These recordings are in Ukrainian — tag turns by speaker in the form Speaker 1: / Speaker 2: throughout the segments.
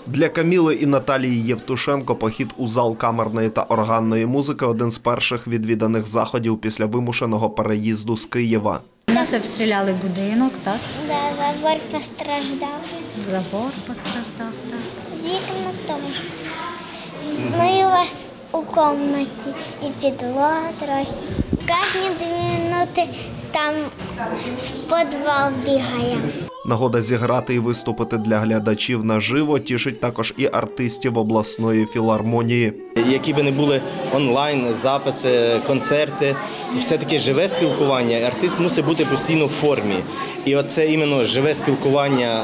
Speaker 1: Для Каміли і Наталії Євтушенко похід у зал камерної та органної музики – один з перших відвіданих заходів після вимушеного переїзду з Києва.
Speaker 2: Нас обстріляли будинок, так?
Speaker 3: Да, забор постраждав.
Speaker 2: Забор постраждав, так.
Speaker 3: Вікна там. Ну і у вас у кімнаті і підлога трохи. Кожні 2 минути там в підвал бігає.
Speaker 1: Нагода зіграти і виступити для глядачів наживо тішить також і артистів обласної філармонії.
Speaker 4: Які би не були онлайн, записи, концерти, все-таки живе спілкування, артист мусить бути постійно в формі. І оце іменно живе спілкування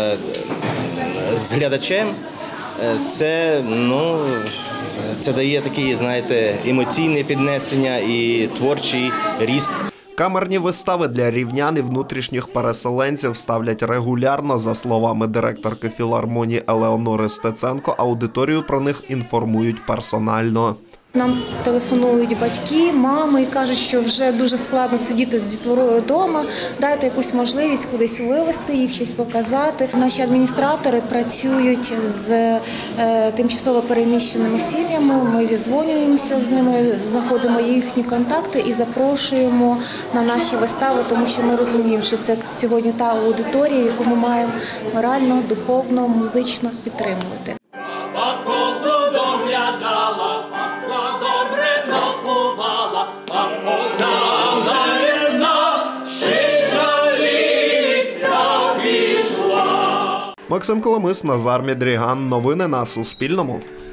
Speaker 4: з глядачем, це дає таке, знаєте, емоційне піднесення і творчий ріст.
Speaker 1: Камерні вистави для рівнян і внутрішніх переселенців ставлять регулярно. За словами директорки філармонії Елеонори Стеценко, аудиторію про них інформують персонально.
Speaker 5: Нам телефонують батьки, мами і кажуть, що вже дуже складно сидіти з дітворою вдома, дайте якусь можливість кудись вивезти їх, щось показати. Наші адміністратори працюють з тимчасово переміщеними сім'ями, ми зідзвонюємося з ними, знаходимо їхні контакти і запрошуємо на наші вистави, тому що ми розуміємо, що це сьогодні та аудиторія, яку ми маємо морально, духовно, музично підтримувати.
Speaker 1: Максим Коломис, Назар Мідріган. Новини на Суспільному.